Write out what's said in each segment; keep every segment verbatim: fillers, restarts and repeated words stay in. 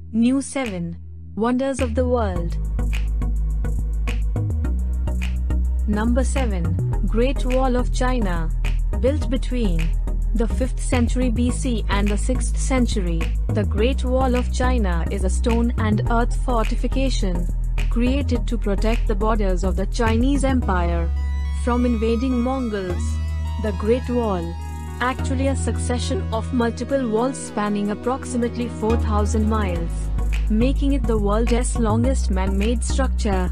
New seven. Wonders of the World. Number seven. Great Wall of China. Built between the fifth century B C and the sixth century, the Great Wall of China is a stone and earth fortification created to protect the borders of the Chinese Empire from invading Mongols. The Great Wall, actually a succession of multiple walls spanning approximately four thousand miles, making it the world's longest man-made structure.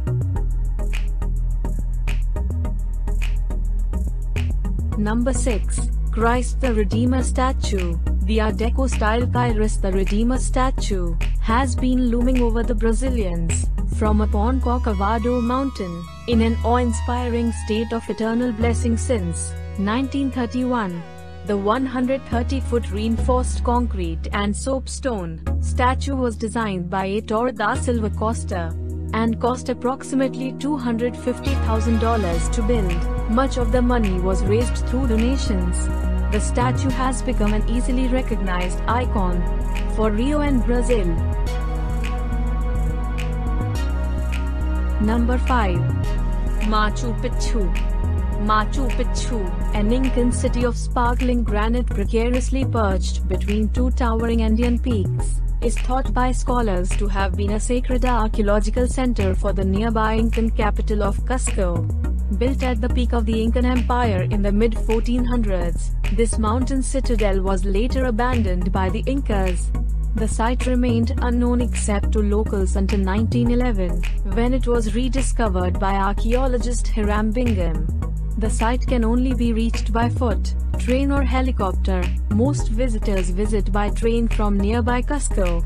Number six. Christ the Redeemer Statue. The Art Deco-style Christ the Redeemer statue has been looming over the Brazilians from upon Corcovado Mountain, in an awe-inspiring state of eternal blessing since nineteen thirty-one. The one hundred thirty foot reinforced concrete and soapstone statue was designed by Heitor da Silva Costa and cost approximately two hundred fifty thousand dollars to build. Much of the money was raised through donations. The statue has become an easily recognized icon for Rio and Brazil. Number five. Machu Picchu. Machu Picchu, an Incan city of sparkling granite precariously perched between two towering Andean peaks, is thought by scholars to have been a sacred archaeological center for the nearby Incan capital of Cusco. Built at the peak of the Incan Empire in the mid fourteen hundreds, this mountain citadel was later abandoned by the Incas. The site remained unknown except to locals until nineteen eleven, when it was rediscovered by archaeologist Hiram Bingham. The site can only be reached by foot, train or helicopter. Most visitors visit by train from nearby Cusco.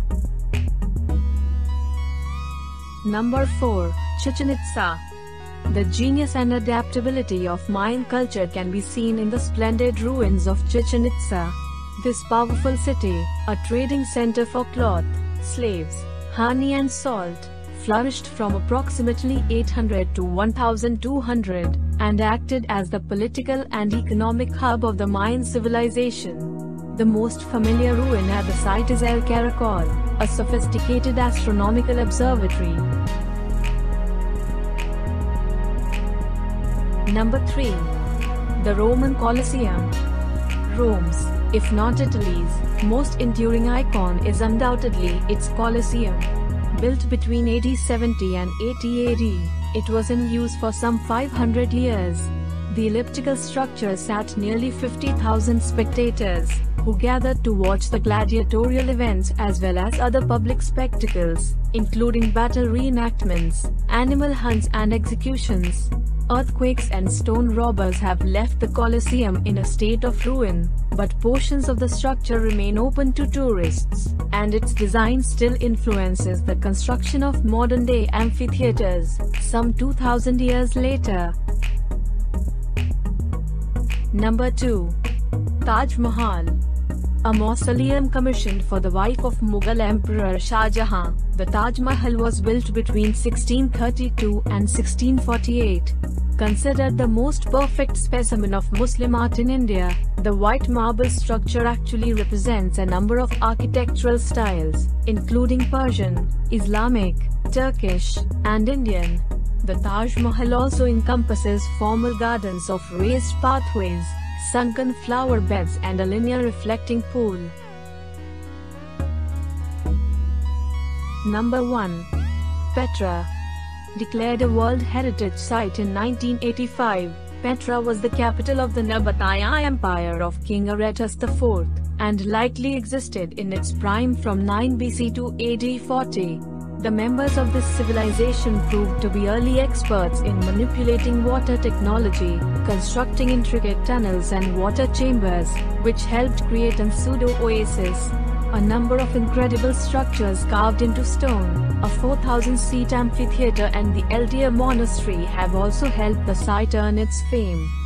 Number four. Chichen Itza. The genius and adaptability of Mayan culture can be seen in the splendid ruins of Chichen Itza. This powerful city, a trading center for cloth, slaves, honey and salt, flourished from approximately eight hundred to one thousand two hundred, and acted as the political and economic hub of the Mayan civilization. The most familiar ruin at the site is El Caracol, a sophisticated astronomical observatory. Number three. The Roman Colosseum. Rome's, if not Italy's, most enduring icon is undoubtedly its Colosseum. Built between A D seventy and eighty A D, it was in use for some five hundred years. The elliptical structure sat nearly fifty thousand spectators, who gathered to watch the gladiatorial events as well as other public spectacles, including battle reenactments, animal hunts and executions. Earthquakes and stone robbers have left the Colosseum in a state of ruin, but portions of the structure remain open to tourists, and its design still influences the construction of modern-day amphitheaters, some two thousand years later. Number two. Taj Mahal. A mausoleum commissioned for the wife of Mughal Emperor Shah Jahan, the Taj Mahal was built between sixteen thirty-two and sixteen forty-eight. Considered the most perfect specimen of Muslim art in India, the white marble structure actually represents a number of architectural styles, including Persian, Islamic, Turkish, and Indian. The Taj Mahal also encompasses formal gardens of raised pathways, sunken flower beds and a linear reflecting pool. Number one. Petra. Declared a World Heritage Site in nineteen eighty-five, Petra was the capital of the Nabataea Empire of King Aretas the fourth, and likely existed in its prime from nine B C to A D forty. The members of this civilization proved to be early experts in manipulating water technology, constructing intricate tunnels and water chambers, which helped create a pseudo-oasis. A number of incredible structures carved into stone, a four thousand seat amphitheater and the Eldia Monastery have also helped the site earn its fame.